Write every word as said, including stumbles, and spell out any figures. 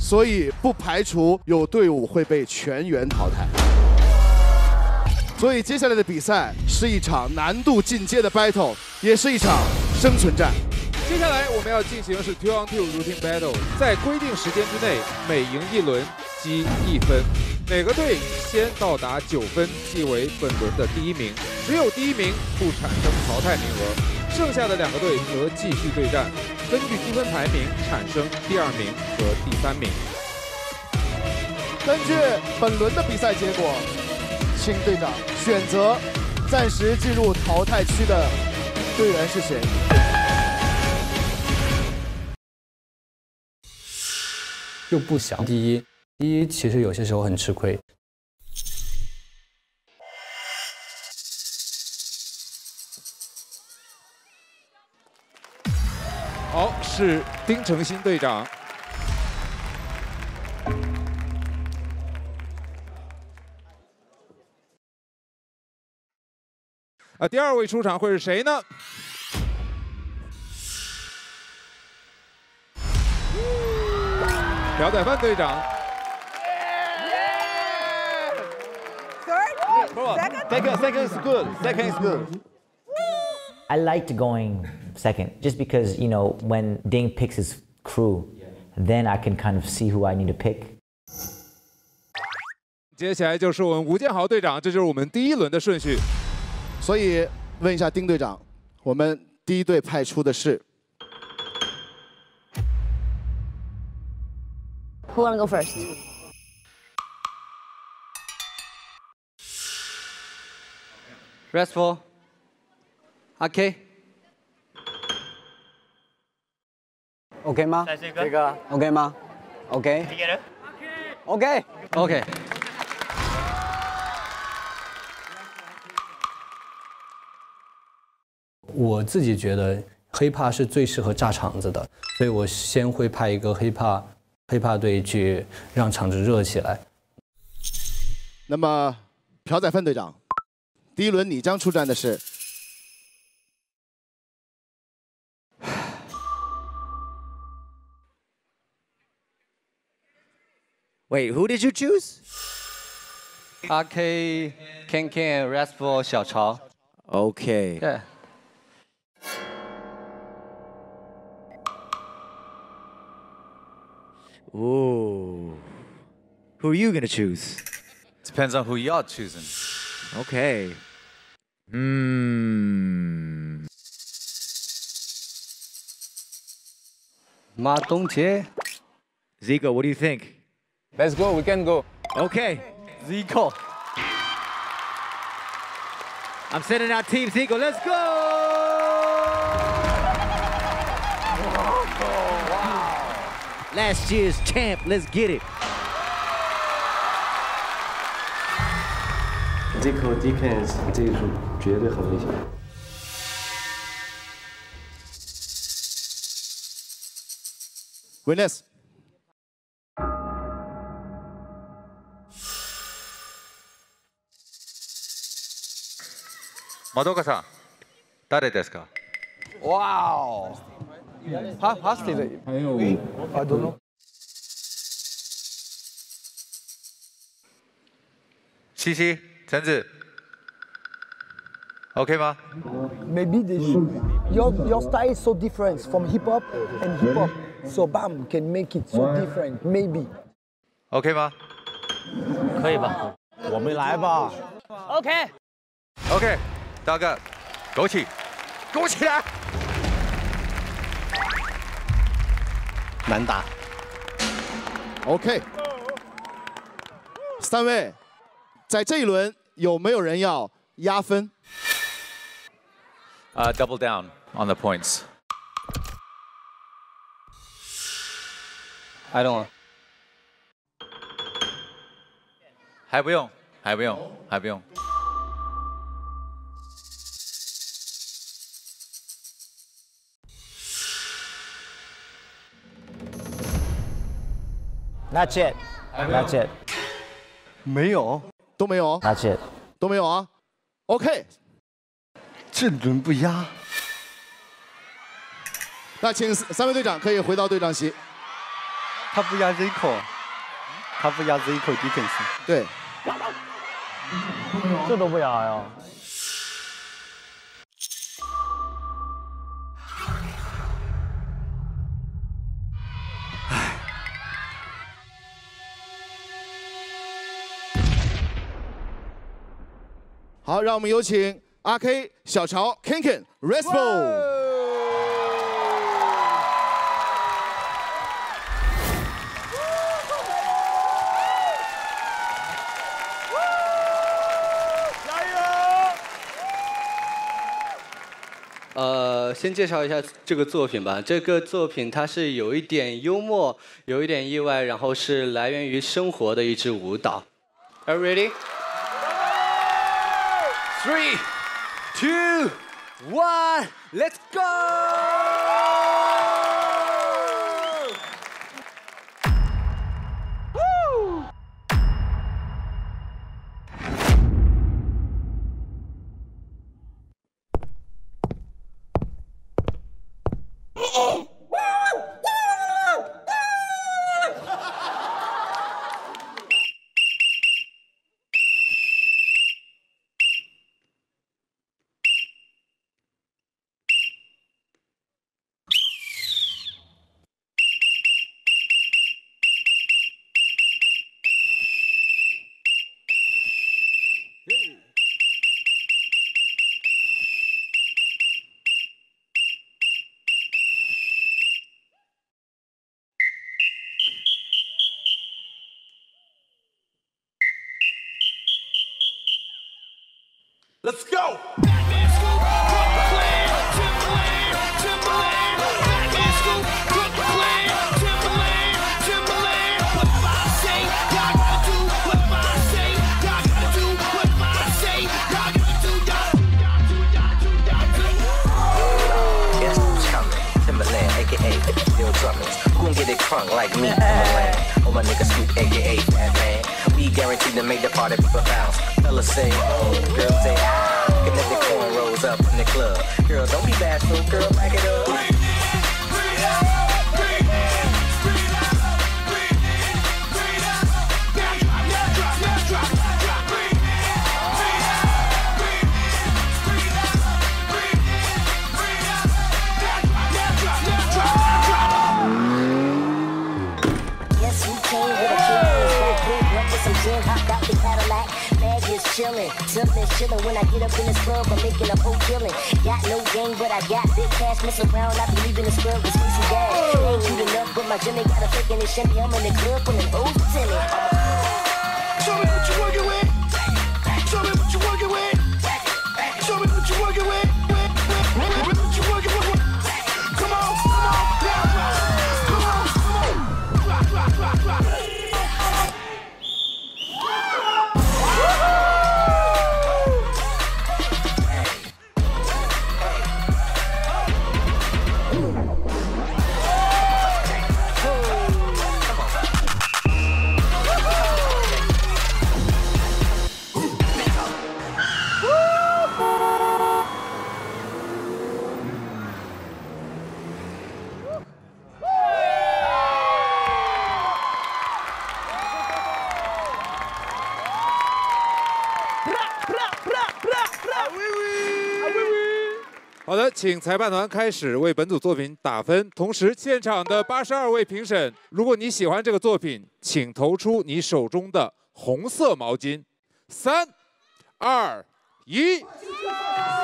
所以不排除有队伍会被全员淘汰。所以接下来的比赛是一场难度进阶的 battle， 也是一场生存战。 接下来我们要进行是 two on two routine battle， 在规定时间之内，每赢一轮积一分。哪个队先到达九分，即为本轮的第一名。只有第一名不产生淘汰名额，剩下的两个队则继续对战，根据积分排名产生第二名和第三名。 根据本轮的比赛结果，请队长选择暂时进入淘汰区的队员是谁？ 又不想第一，第一其实有些时候很吃亏。 好，是丁程鑫队长。啊，第二位出场会是谁呢？朴宰范队长。 Third? Second? Second is good. Second is good. I liked going second, just because, you know, when Ding picks his crew, then I can kind of see who I need to pick. 接下来就是我们吴建豪队长，这就是我们第一轮的顺序。 所以问一下丁队长，我们第一队派出的是 Who wanna go first? Restful. OK. OK 吗？这个 OK 吗 ？OK。OK。OK。 我自己觉得黑怕是最适合炸场子的，所以我先会派一个黑怕黑怕队去让场子热起来。 那么朴宰范队长，第一轮你将出战的是。 Wait, who did you choose? R K, Ken Ken, Restful, 小曹。 Okay. Yeah. Ooh. Who are you gonna choose? Depends on who y'all choosing. Okay. Hmm. 马东杰。 Zico, what do you think? Let's go, we can go. Okay. Zico. I'm sending out Team Zico. Let's go! Oh, wow. Last year's champ. Let's get it. Zico defense 这一组绝对很危险。 Witness。 窓岡さん、誰ですか？ Wow. Ha, hostage. I don't know. 西西、橙子 ，OK 吗 ？Maybe they should. Your your style is so different from hip hop and hip hop, so bam can make it so different. Maybe. OK 吗？ 可以吧？ 我们来吧。 OK。 OK， 大哥，枸杞，枸杞来！ 难打。 OK。三位，在这一轮有没有人要压分？ Uh, double down on the points. I don't. 还不用，还不用，还不用。 Not yet. Not yet. 没有， 都没有。 Not yet. 都没有啊。OK。 这轮不压。 那请三位队长可以回到队长席。 他不压 Zico， 他不压 Zico defense。 对， 这都不压呀。 好，让我们有请阿 K、小乔、Ken Ken、Respo。 加油！ 呃，先介绍一下这个作品吧。这个作品它是有一点幽默，有一点意外，然后是来源于生活的一支舞蹈。Are you ready? Three, two, one, let's go! Woo! Let's go! Get it crunk like me, oh my nigga Scoop, aka Fat Man. We guaranteed to make the party people bounce. Fellas say, oh, girls say, ah. Connect the corn rolls up in the club. Girl, don't be bashful, girl, back it up. Chillin', something chillin'. When I get up in this club, I'm making a whole killin'. Got no game, but I got big cash. Mess around, I be leaving this club with squeezy gas. Ain't cute enough, but my Jimmy got a fake in his shimmy. I'm in the club when them O's in it. Show me what you working with. Show me what you working with. Show me what you working with. What you working with? Come on, come on, come on, come on. Rock, rock, rock, rock. Ah 好的，请裁判团开始为本组作品打分。同时，现场的八十二位评审，如果你喜欢这个作品，请投出你手中的红色毛巾。三、二、一。